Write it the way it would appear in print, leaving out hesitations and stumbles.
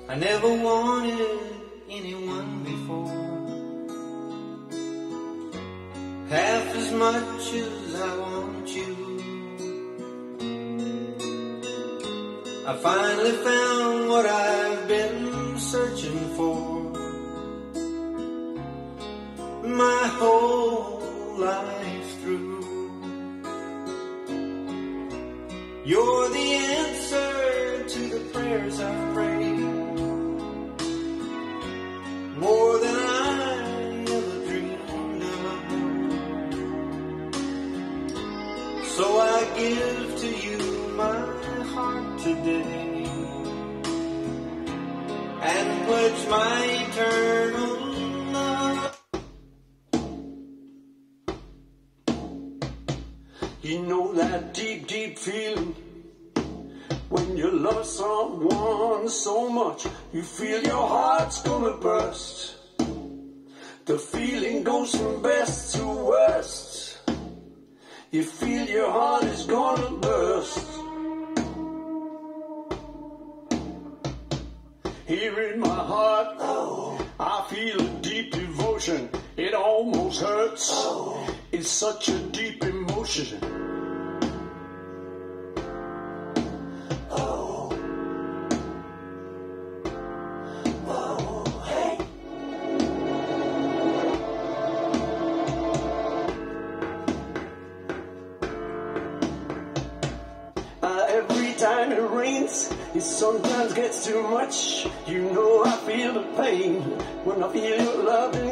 I never wanted anyone before, half as much as I want you. I finally found what I've been searching for my whole life through. You're the answer to the prayers I've prayed, more than I ever dreamed of. So I give to you my heart today and pledge my eternal love. You know that deep, deep feeling when you love someone so much, you feel your heart's gonna burst. The feeling goes from best to worst. You feel your heart is gonna burst. Here in my heart, I feel a deep devotion. It almost hurts. It's such a deep emotion. Every time it rains, it sometimes gets too much. You know I feel the pain when I feel your love in